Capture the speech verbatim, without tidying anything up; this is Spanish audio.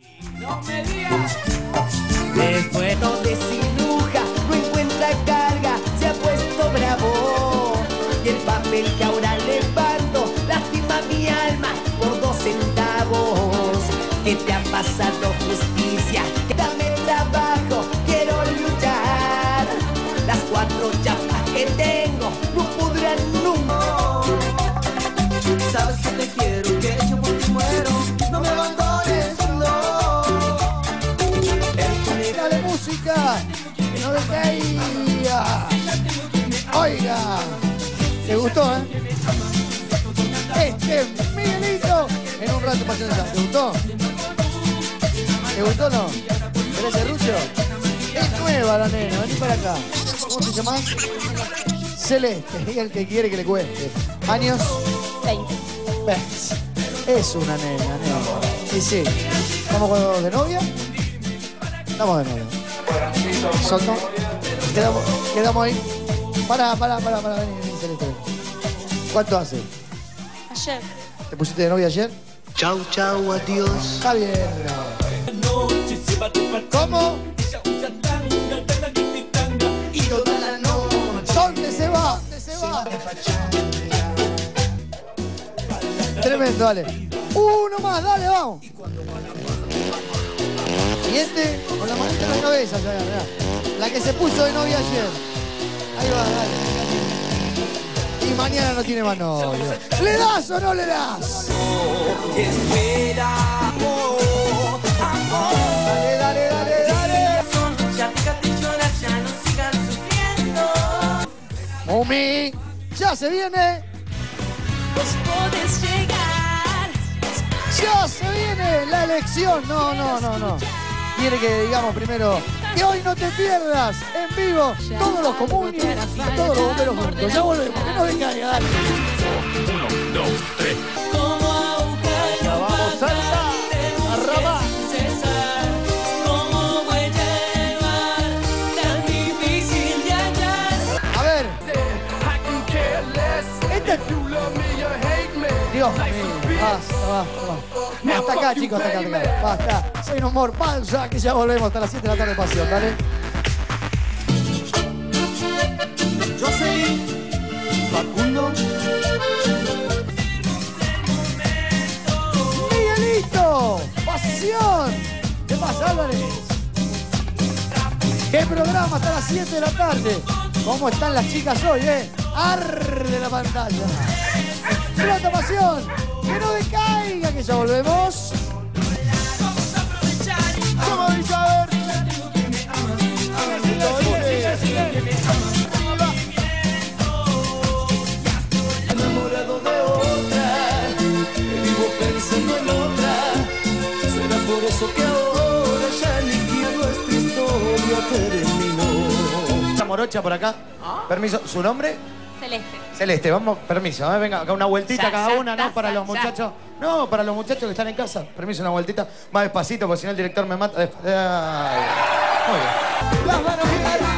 No me digas. Después no desiluja, no encuentra carga, se ha puesto bravo. Y el papel que ahora levanto lastima mi alma por dos centavos. ¿Qué te ha pasado, justicia? Dame trabajo, quiero luchar. Las cuatro chapas que tengo no podrán nunca. Sabes que te quiero, que yo por ti muero. No me abandones, no. Dale música, que no decaiga. Oiga, ¿te gustó, eh? Este Miguelito en un rato pasó esa. ¿Te gustó? ¿Te gustó o no? ¿Querés serrucho? Es nueva la nena, vení para acá. ¿Cómo te llamás? Celeste, y el que quiere que le cueste. ¿Años? veinte. ¿Ves? Es una nena, nena. Y sí. ¿Estamos de novia? Estamos de novia. ¿Soltó? Quedamos, quedamos ahí. Pará, pará, pará, pará, vení, vení, Celeste. ¿Cuánto hace? Ayer. ¿Te pusiste de novia ayer? Chau, chau, adiós. Está bien. ¿Cómo? Y toda la noche. ¿Dónde se va? ¿Dónde se va? Tremendo, dale. Uno más, dale, vamos. Siguiente, con la manita en la cabeza, ya, ya. La que se puso de novia ayer. Ahí va, dale. Y mañana no tiene más novio. ¿Le das o no le das? Espera, amor, amor. Dale, dale, dale, dale. Ya fíjate llorar, ya no sigas sufriendo. Mumi, ya se viene. Vos podés llegar. Ya se viene la elección. No, no, no, no. Quiere que digamos primero que hoy no te pierdas en vivo todos los comunes y todos los bomberos juntos. Ya volvemos, que no descaiga, dale. Uno, dos, tres. Como aguja y Ya vamos, salta, arraba. como huella del mar, tan difícil de hallar. A ver. Este... Dios mío, basta, basta, basta. Hasta acá, chicos, hasta acá, hasta acá. Basta. Soy un humor pausa, que ya volvemos hasta las siete de la tarde, pasión, dale. Jocelyn, Facundo. ¡Miguelito! ¡Pasión! ¿Qué pasa, Álvarez? ¿Qué programa hasta las siete de la tarde? ¿Cómo están las chicas hoy, eh? Arde la pantalla. ¡Plata, pasión! ¡Que no decaiga, que ya volvemos! ¿Cómo dice? A ver. Enamorado de otra, vivo pensando en otra. Será por eso que ahora ya liquidó nuestra historia terminó. Esta morocha por acá. Permiso, ¿su nombre? Celeste. Celeste, vamos, permiso, ¿eh? Venga, acá una vueltita Ya, cada ya, una, ¿no? ya, Para ya, los ya. muchachos. No, para los muchachos que están en casa. Permiso, una vueltita. Más despacito, porque si no el director me mata. Desp- Ay. Muy bien. Las manos bien arriba.